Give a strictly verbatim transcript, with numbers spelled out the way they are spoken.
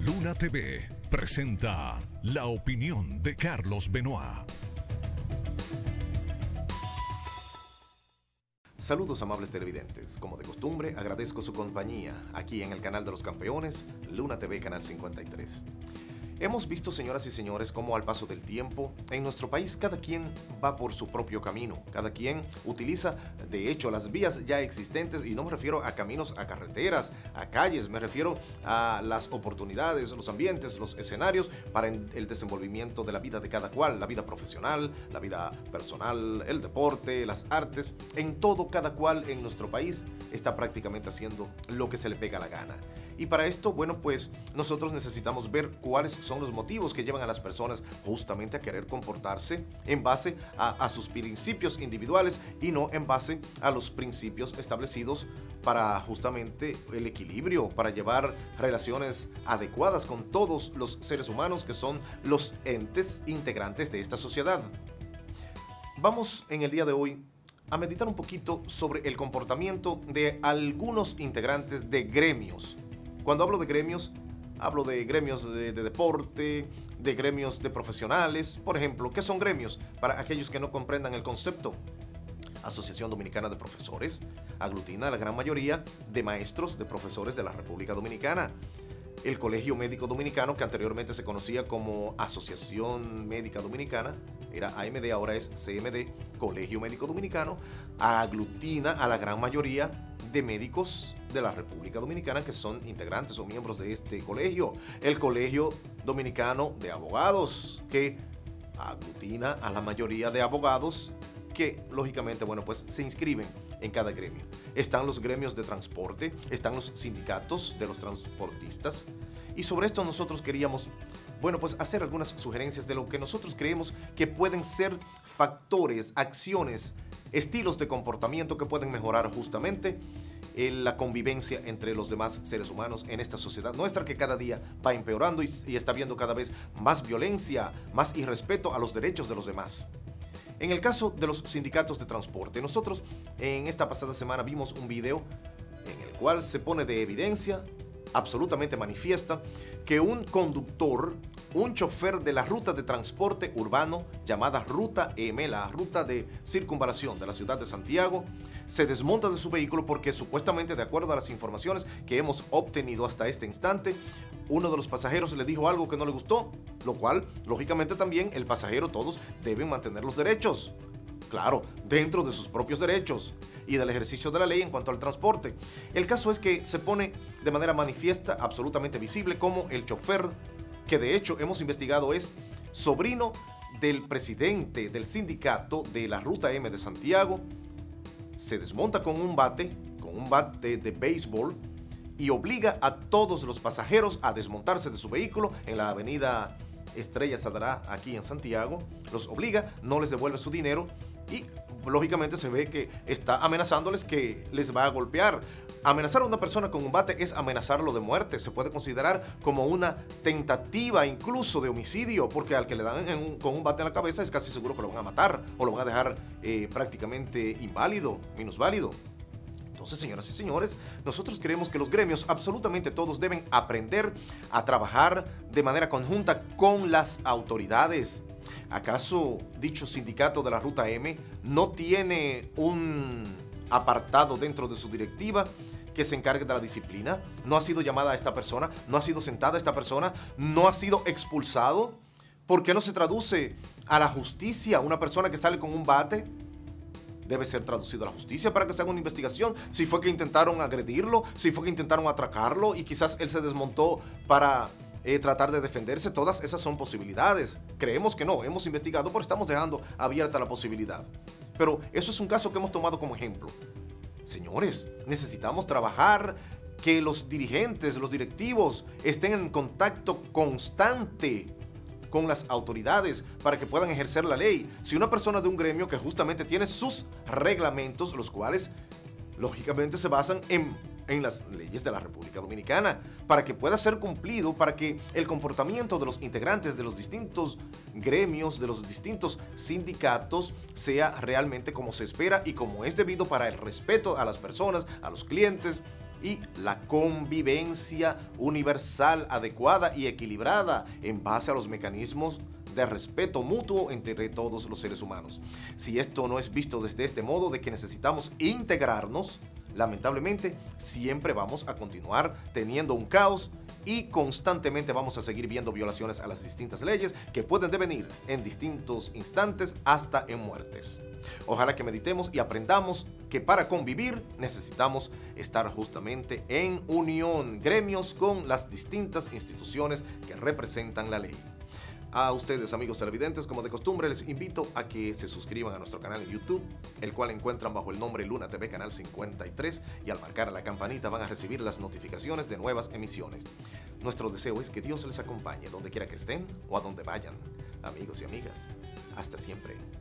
Luna T V presenta la opinión de Carlos Benoit. Saludos, amables televidentes. Como de costumbre, agradezco su compañía aquí en el canal de los campeones, Luna T V, canal cincuenta y tres. Hemos visto, señoras y señores, cómo al paso del tiempo, en nuestro país cada quien va por su propio camino. Cada quien utiliza, de hecho, las vías ya existentes, y no me refiero a caminos, a carreteras, a calles, me refiero a las oportunidades, los ambientes, los escenarios para el desenvolvimiento de la vida de cada cual, la vida profesional, la vida personal, el deporte, las artes. En todo, cada cual en nuestro país está prácticamente haciendo lo que se le pega la gana. Y para esto, bueno, pues nosotros necesitamos ver cuáles son los motivos que llevan a las personas justamente a querer comportarse en base a, a sus principios individuales y no en base a los principios establecidos para justamente el equilibrio, para llevar relaciones adecuadas con todos los seres humanos que son los entes integrantes de esta sociedad. Vamos en el día de hoy a meditar un poquito sobre el comportamiento de algunos integrantes de gremios. Cuando hablo de gremios, hablo de gremios de, de deporte, de gremios de profesionales. Por ejemplo, ¿qué son gremios? Para aquellos que no comprendan el concepto. Asociación Dominicana de Profesores aglutina a la gran mayoría de maestros, de profesores de la República Dominicana. El Colegio Médico Dominicano, que anteriormente se conocía como Asociación Médica Dominicana, era A M D, ahora es C M D, Colegio Médico Dominicano, aglutina a la gran mayoría de médicos de la República Dominicana que son integrantes o miembros de este colegio. El Colegio Dominicano de Abogados, que aglutina a la mayoría de abogados que, lógicamente, bueno, pues se inscriben en cada gremio. Están los gremios de transporte, están los sindicatos de los transportistas, y sobre esto nosotros queríamos, bueno, pues hacer algunas sugerencias de lo que nosotros creemos que pueden ser factores, acciones, estilos de comportamiento que pueden mejorar justamente la convivencia entre los demás seres humanos en esta sociedad nuestra que cada día va empeorando y, y está viendo cada vez más violencia, más irrespeto a los derechos de los demás. En el caso de los sindicatos de transporte, nosotros en esta pasada semana vimos un video en el cual se pone de evidencia, absolutamente manifiesta, que un conductor, un chofer de la ruta de transporte urbano llamada Ruta M, la ruta de circunvalación de la ciudad de Santiago, se desmonta de su vehículo porque supuestamente, de acuerdo a las informaciones que hemos obtenido hasta este instante, uno de los pasajeros le dijo algo que no le gustó, lo cual, lógicamente, también el pasajero, todos deben mantener los derechos. Claro, dentro de sus propios derechos y del ejercicio de la ley en cuanto al transporte. El caso es que se pone de manera manifiesta, absolutamente visible, como el chofer, que de hecho hemos investigado es sobrino del presidente del sindicato de la Ruta M de Santiago, se desmonta con un bate, con un bate de béisbol, y obliga a todos los pasajeros a desmontarse de su vehículo en la avenida Estrella Sadrá, aquí en Santiago. Los obliga, no les devuelve su dinero y lógicamente se ve que está amenazándoles que les va a golpear. Amenazar a una persona con un bate es amenazarlo de muerte. Se puede considerar como una tentativa incluso de homicidio, porque al que le dan en un, con un bate en la cabeza es casi seguro que lo van a matar o lo van a dejar eh, prácticamente inválido, minusválido. Entonces, señoras y señores, nosotros creemos que los gremios, absolutamente todos, deben aprender a trabajar de manera conjunta con las autoridades. ¿Acaso dicho sindicato de la Ruta M no tiene un apartado dentro de su directiva que se encargue de la disciplina? ¿No ha sido llamada a esta persona? ¿No ha sido sentada esta persona? ¿No ha sido expulsado? ¿Por qué no se traduce a la justicia una persona que sale con un bate? Debe ser traducido a la justicia para que se haga una investigación. Si fue que intentaron agredirlo, si fue que intentaron atracarlo y quizás él se desmontó para eh, tratar de defenderse, todas esas son posibilidades. Creemos que no, hemos investigado, pero estamos dejando abierta la posibilidad. Pero eso es un caso que hemos tomado como ejemplo. Señores, necesitamos trabajar, que los dirigentes, los directivos estén en contacto constante con las autoridades para que puedan ejercer la ley. Si una persona de un gremio que justamente tiene sus reglamentos, los cuales lógicamente se basan en, en las leyes de la República Dominicana, para que pueda ser cumplido, para que el comportamiento de los integrantes de los distintos gremios, de los distintos sindicatos, sea realmente como se espera y como es debido para el respeto a las personas, a los clientes, y la convivencia universal, adecuada y equilibrada en base a los mecanismos de respeto mutuo entre todos los seres humanos. Si esto no es visto desde este modo de que necesitamos integrarnos, lamentablemente siempre vamos a continuar teniendo un caos y constantemente vamos a seguir viendo violaciones a las distintas leyes que pueden devenir en distintos instantes hasta en muertes. Ojalá que meditemos y aprendamos que para convivir necesitamos estar justamente en unión, gremios con las distintas instituciones que representan la ley. A ustedes, amigos televidentes, como de costumbre, les invito a que se suscriban a nuestro canal en YouTube, el cual encuentran bajo el nombre Luna T V Canal cincuenta y tres, y al marcar a la campanita van a recibir las notificaciones de nuevas emisiones. Nuestro deseo es que Dios les acompañe donde quiera que estén o a donde vayan. Amigos y amigas, hasta siempre.